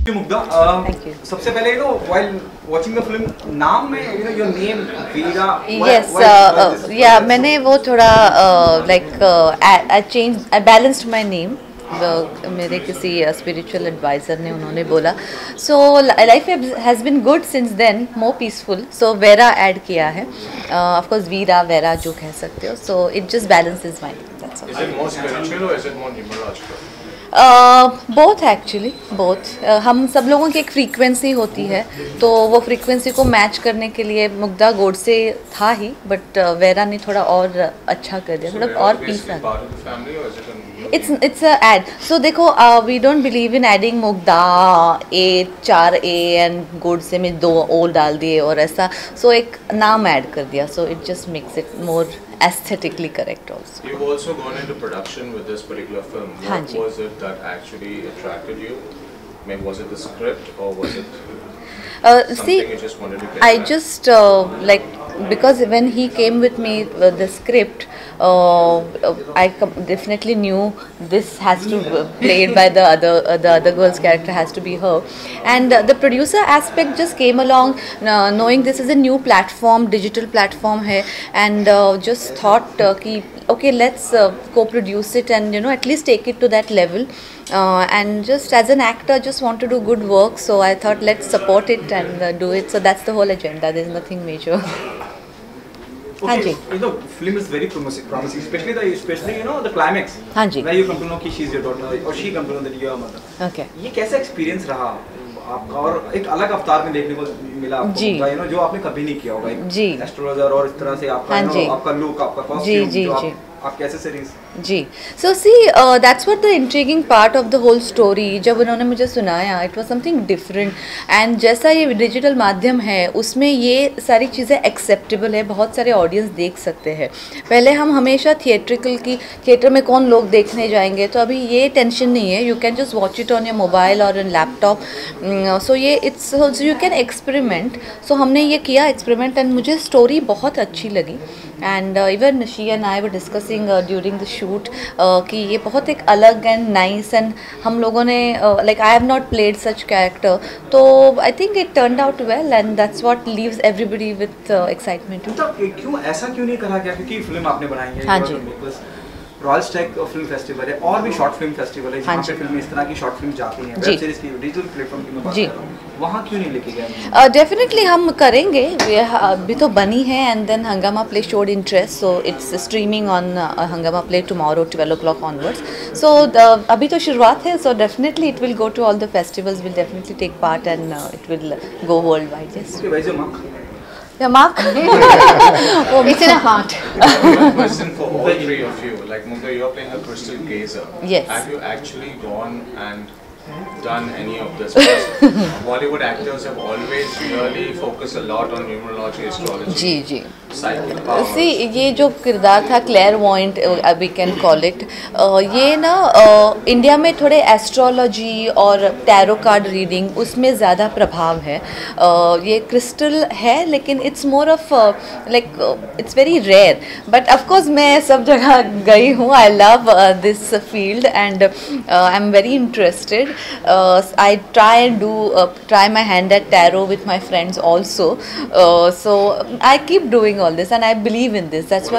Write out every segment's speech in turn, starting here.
मुग्धा, सबसे पहले while watching the film, नाम में your name Veera. Yes, yeah, मैंने वो थोड़ा I balanced my name. मेरे किसी स्पिरिचुअल एडवाइज़र ने उन्होंने बोला, so life has been good since then, more peaceful, so वेरा ऐड किया है. ऑफ कोर्स वीरा वेरा जो कह सकते हो, so it just balances my. Is it more spiritual or is it more numerological? Both actually both. हम सब लोगों की एक फ्रीक्वेंसी होती है, तो वो फ्रीक्वेंसी को मैच करने के लिए मुग्धा गोडसे था ही, बट वेरा ने थोड़ा और अच्छा कर दिया, थोड़ा और पीस आ गया. It's a ad. So देखो, we don't believe in adding Mugdha A 4 A and Godse में 2 O डाल दिए और ऐसा, so एक नाम ऐड कर दिया, so it just makes it more aesthetically correct also. You've also gone into production with this particular film. What was it that actually attracted you? Maybe was it the script or was it something you just wanted to get I back? just because when he came with me with the script, I definitely knew this has to be played by the other girl's character, has to be her, and the producer aspect just came along, knowing this is a new platform, digital platform hai, and just thought ki okay, let's co-produce it and at least take it to that level. And just as an actor, just want to do good work, so I thought let's support it and do it. So that's the whole agenda. There's nothing major. Okay, the film is very promising, especially the climax. Where you come to know that she's your daughter or she come to know that you're your mother. Okay. ये कैसा experience रहा आपका, और एक अलग अवतार में देखने को मिला आपको, जो आपने कभी नहीं किया होगा, जी, एस्ट्रोलॉजर और इस तरह से आपका लुक, आपका कॉस्ट्यूम, आप कैसे सीरीज. जी, so see that's what the intriguing part of the whole story. जब उन्होंने मुझे सुनाया, it was something different, and जैसा ये डिजिटल माध्यम है उसमें ये सारी चीज़ें एक्सेप्टेबल है, बहुत सारे ऑडियंस देख सकते हैं. पहले हम हमेशा थिएटर में कौन लोग देखने जाएंगे, तो अभी ये टेंशन नहीं है, you can just watch it on your mobile और इन लैपटॉप. सो ये it's you can experiment. So हमने ये किया एक्सपेरिमेंट एंड मुझे स्टोरी बहुत अच्छी लगी. And even she and I were discussing during the shoot कि ये बहुत एक अलग एंड नाइस, एंड हम लोगों ने like I have not played such character, तो I think it turned out well and that's what leaves everybody with excitement. क्यों ऐसा क्यों नहीं करा गया, क्योंकि फिल्म आपने बनाई है. हाँ जी. रॉयल स्टैग फिल्म फेस्टिवल है और भी शॉर्ट फिल्म फेस्टिवल है जहाँ पे फिल्म इस तरह की शॉर्ट फिल्म जाती हैं, वेब सीरीज की डिजिटल प्लेटफॉर्म की मैं बात कर रहा हूँ, वहाँ क्यों नहीं लेके गए? डेफिनेटली हम करेंगे, अभी तो बनी है, and then Hungama Play showed interest, so it's streaming on Hungama Play tomorrow 12 o'clock onwards. So अभी तो शुरुआत है, so definitely it will go to all the festivals, will definitely take part and it will go world wide. Yes. Yeah, Mark. It's in a heart. Question for all three of you. Like Mugdha, you're playing a crystal gazer. Yes. Have you actually gone and done any of this? Because Bollywood actors have always really focused a lot on numerology, astrology. जी जी. Psychic powers. See, ये जो किरदार था clairvoyant, we can call it, ये ना India में थोड़े एस्ट्रोलॉजी और टैरो कार्ड रीडिंग उसमें ज़्यादा प्रभाव है. ये क्रिस्टल है, लेकिन it's more of like it's very rare, but of course मैं सब जगह गई हूँ. I love this field and I am very interested. I try my hand at tarot with my friends also. So I keep doing all this and I believe in this. That's why.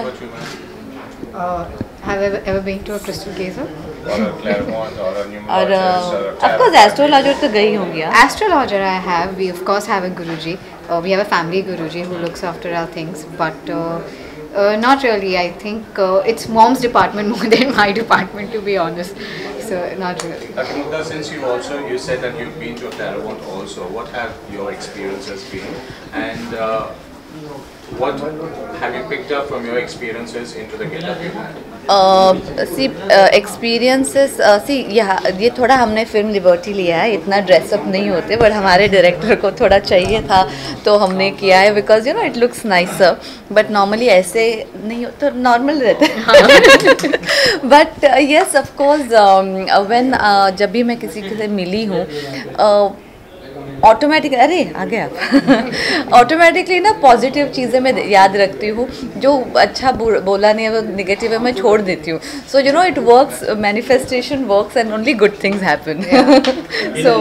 Have you ever been to a crystal gazer? Or a clairvoyant or a numerologist or a of course astrologer तो गई होंगी. Astrologer I have. We of course have a guruji. We have a family guruji who looks after our things, but not really. I think it's mom's department more than my department, to be honest. So not really. Okay, Mugdha, since you said that you've been to a clairvoyant also, what have your experiences been, and what have you picked up from your experiences into the get-up you had? See experiences, see ये थोड़ा हमने film liberty लिया है, इतना dress up नहीं होते, but हमारे director को थोड़ा चाहिए था तो हमने किया है, because it looks nicer, but normally ऐसे नहीं हो तो नॉर्मल रहते हैं. But yes of course when जब भी मैं किसी से मिली हूँ, ऑटोमेटिक अरे आ गया ऑटोमेटिकली ना पॉजिटिव चीज़ें मैं याद रखती हूँ, जो अच्छा बोला नहीं है वो निगेटिव है मैं छोड़ देती हूँ. So you know it works, manifestation works and only good things happen. So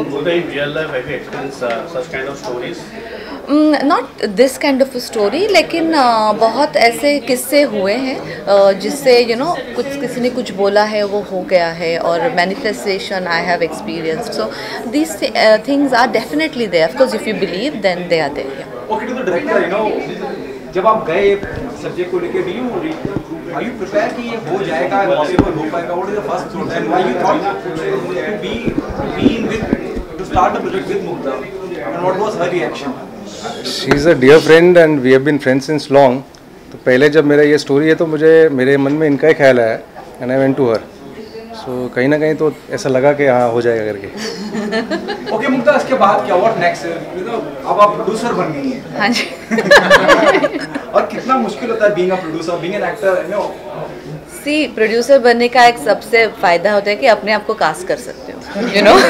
not this kind of story, लेकिन बहुत ऐसे किस्से हुए हैं जिससे यू नो कुछ किसी ने कुछ बोला है वो हो गया है, और manifestation I have experienced. So these things are definitely there. Of course if you believe then they are there. Okay, to the director, you know जब आप गए सब्जेक्ट को लेके, आर यू प्रिपेयर कि ये हो जाएगा, पॉसिबल हो पाएगा? What is the first thing and why you thought to be in with to start the project with Mugdha, and what was her reaction? She is a dear friend and we have been friends since long. तो पहले जब मेरा ये story है तो मुझे मेरे मन में इनका ही ख्याल आया and I went to her. So कहीं ना कहीं तो ऐसा लगा कि हाँ हो जाएगा करके. ओके मुग्धा, इसके बाद क्या, व्हाट नेक्स्ट? यू नो अब आप प्रोड्यूसर बन गई हैं. हाँ जी. और कितना मुश्किल होता है being a producer, being an actor, you know? See, producer बनने का एक सबसे फ़ायदा होता है कि अपने आप को कास्ट कर सकते हो, you know.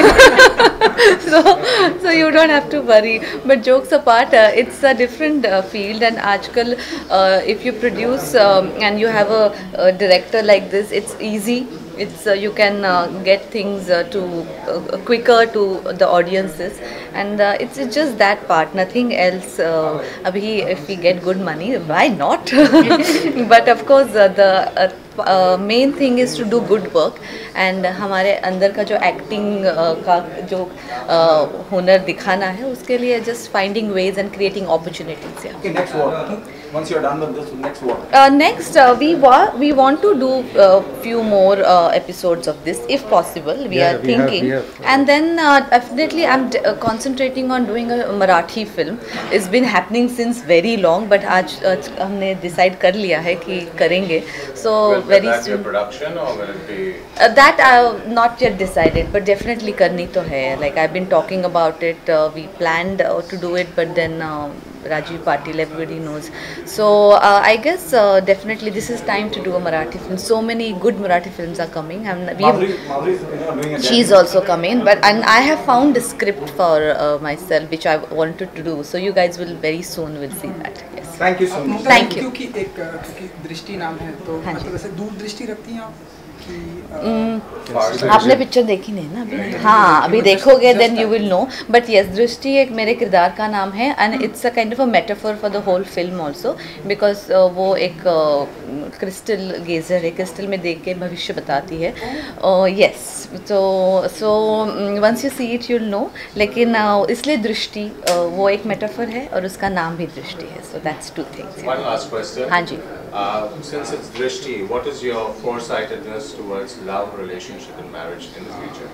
so you don't have to worry, but jokes apart, it's a different field, and आजकल if you produce and you have a director like this, it's easy. It's you can get things to quicker to the audiences, and it's just that part, nothing else. Abhi if we get good money, why not? But of course the main thing is to do good work, and हमारे अंदर का जो acting का जो हुनर दिखाना है, उसके लिए just finding ways and creating opportunities. Yeah. Okay, next what? Once you're done with this, next what? Next, we want to do few more episodes of this, if possible. We are thinking, and then definitely I'm concentrating on doing a Marathi film. It's been happening since very long, but आज हमने decide कर लिया है कि करेंगे. So very soon. Will that be a production or will it be? That I have not yet decided, but definitely करनी तो है. Like I've been talking about it. We planned to do it, but then Rajiv Patil, everybody knows. So I guess definitely this is time to do a Marathi film. So many good Marathi films are coming. Madhuri is doing it. She's also coming, and I have found a script for myself which I wanted to do. So you guys will very soon will see that. Yes. Thank you so much. Thank you. क्योंकि दृष्टि नाम है तो मतलब वैसे दूरदृष्टि रखती हैं आप कि आपने पिक्चर देखी नहीं ना अभी? हाँ, अभी देखोगे then you will know. But yes, Drishti एक मेरे किरदार का नाम है, and it's a kind of a metaphor for the whole film also, because वो एक क्रिस्टल गेजर है, क्रिस्टल में देख के भविष्य बताती है. Yes, so once you see it you will know. लेकिन इसलिए दृष्टि वो एक मेटाफर है और उसका नाम भी दृष्टि है. So that's two things. One last question. हाँ जी. Since it's Drishti, what is your foresightedness towards love, relationship and marriage in the future?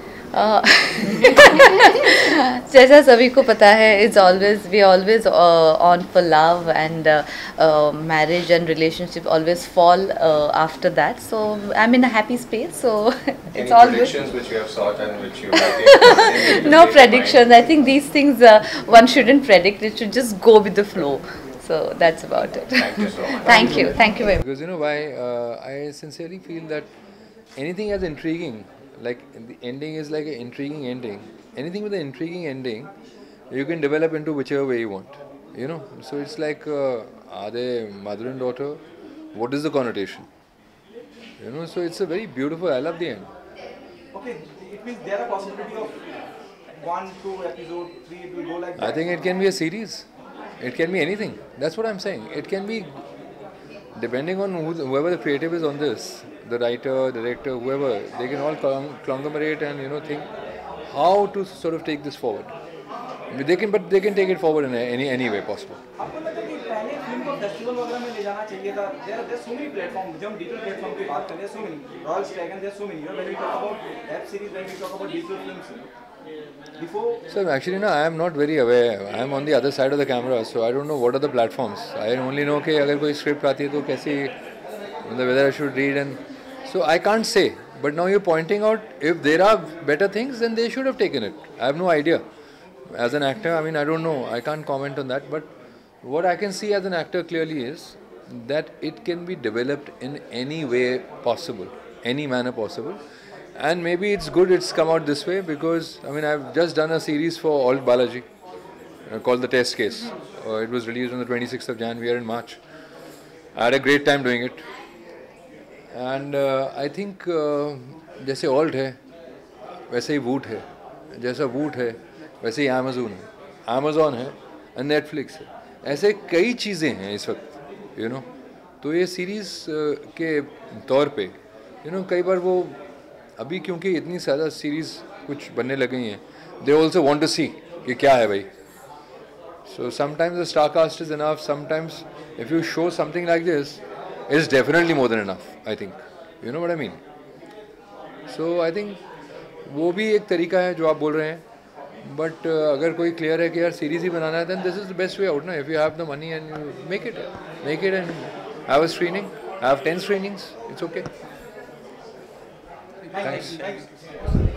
जैसा सभी को पता है, it's always we always on for love, and marriage and relationship always fall after that. So I am in a happy space, so it's all Predictions which you have sought and which you like? no predictions. I think these things one shouldn't predict. It should just go with the flow. So that's about it. Thank you so much. Thank you very much. Because you know why, I sincerely feel that anything as intriguing, like the ending is like an intriguing ending. Anything with an intriguing ending, you can develop into whichever way you want. You know, so it's like, are they mother and daughter? What is the connotation? You know, so it's a very beautiful. I love the end. Okay, it means there are possibility of 1, 2 episode, 3. It will go like that. I think it can be a series. It can be anything. That's what I'm saying. It can be, depending on whoever the creative is on this, the writer, director, whoever, they can all conglomerate and, you know, think how to sort of take this forward. They can take it forward in any way possible. आपको लगता है कि पहले film को festival वगैरह में ले जाना चाहिए था? There are so many platforms. जब हम डिजिटल प्लेटफॉर्म की बात करें, so many. Royal Dragon, there are so many. You know, when we talk about web series, when we talk about digital films, before. So actually, no, I am not very aware. I am on the other side of the camera, so I don't know what are the platforms. I only know कि अगर कोई script आती है तो कैसी, whether I should read, and so I can't say. But now you're pointing out, if there are better things, then they should have taken it. I have no idea. As an actor, I mean, I don't know. I can't comment on that. But what I can see as an actor clearly is that it can be developed in any way possible, any manner possible. And maybe it's good it's come out this way because, I mean, I've just done a series for Alt Balaji. called The Test Case. It was released on the 26th of Jan. We are in March. I had a great time doing it. And I think जैसे Alt है वैसे ही Voot है, जैसा Voot है वैसे ही Amazon है और Netflix है. ऐसे कई चीज़ें हैं इस वक्त, तो ये सीरीज़ के तौर पे कई बार वो अभी क्योंकि इतनी ज़्यादा सीरीज़ कुछ बनने लगी हैं, they also want to see कि क्या है भाई. So sometimes the star cast is enough. Sometimes if you show something like this, it's definitely more than enough. I think, you know what I mean. So I think वो भी एक तरीका है जो आप बोल रहे हैं. But अगर कोई क्लियर है कि यार सीरीज ही बनाना है, then this is the best way out ना. If you have the money and you make it and have a screening, have 10 screenings, it's okay. Thanks.